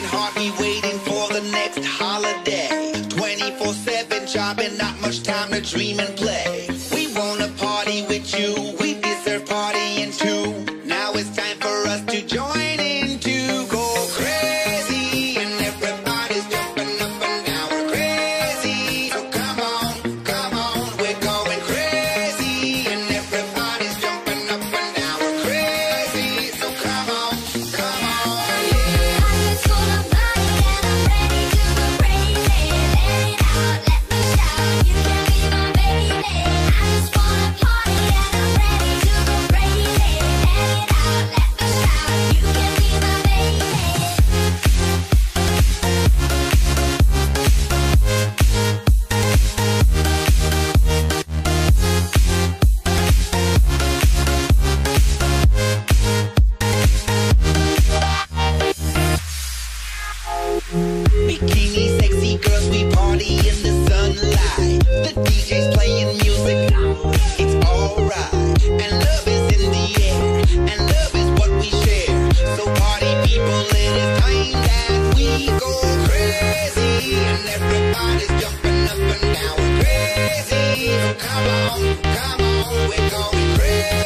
working hard, we waiting for the next holiday. 24/7 jobbing, not much time to dream and play. We wanna party with you, we deserve partying too. Now it's time for us to join in to go crazy, and everybody's jumping up and down. We're crazy, so come on, we're going crazy, and everybody's jumping up and down. We're crazy, so come on, yeah. I just wanna party and I'm ready to go crazy. Let it out, let me shout. You can be my baby. I just wanna party and I'm ready to go crazy. Let it out, let me shout. You can be my baby. Bikini sexy girls, we party in the sunlight. The DJ's playing music, it's alright. And love is in the air, and love is what we share. So party people, it is time that we go crazy, and everybody's jumping up and down. We're crazy, so come on, we're going crazy.